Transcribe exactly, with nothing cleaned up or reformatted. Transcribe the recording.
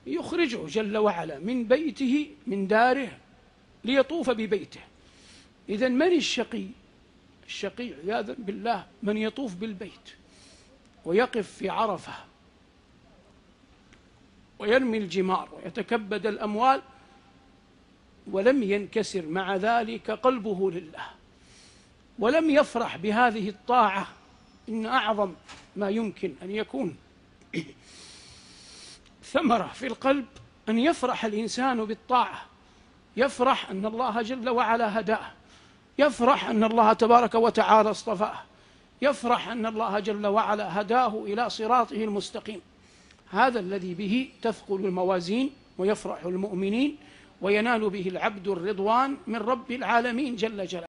يخرجه جل وعلا من بيته من داره ليطوف ببيته. إذن من الشقي؟ الشقي عياذا بالله من يطوف بالبيت ويقف في عرفة ويرمي الجمار ويتكبد الأموال ولم ينكسر مع ذلك قلبه لله، ولم يفرح بهذه الطاعة. إن أعظم ما يمكن أن يكون ثمرة في القلب أن يفرح الإنسان بالطاعة، يفرح أن الله جل وعلا هداه، يفرح أن الله تبارك وتعالى اصطفاه، يفرح أن الله جل وعلا هداه إلى صراطه المستقيم. هذا الذي به تثقل الموازين ويفرح المؤمنين وينال به العبد الرضوان من رب العالمين جل جلاله.